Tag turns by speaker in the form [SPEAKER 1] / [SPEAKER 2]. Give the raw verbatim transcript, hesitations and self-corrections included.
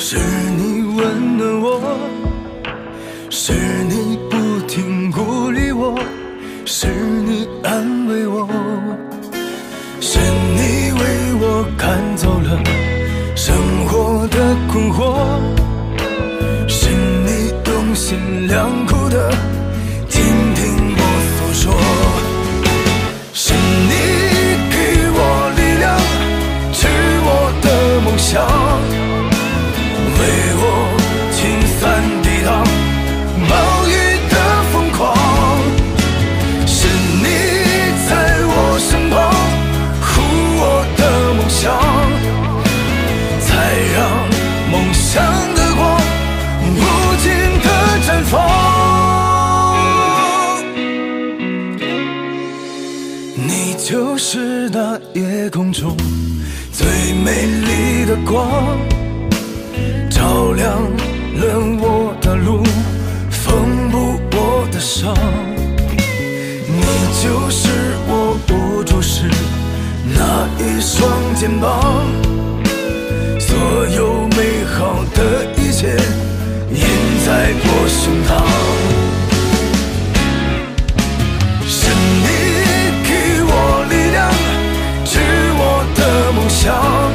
[SPEAKER 1] 是你温暖我，是你不停鼓励我，是你安慰我，是你为我看透了生活的困惑，是你用心良苦的听听我诉说，是你给我力量，是我的梦想，为我清散抵挡暴雨的疯狂，是你在我身旁护我的梦想，才让梦想的光无尽的绽放。你就是那夜空中最美丽的光，照亮了我的路，缝补我的伤。你就是我无助时那一双肩膀，所有美好的一切印在我胸膛。是你给我力量，是我的梦想。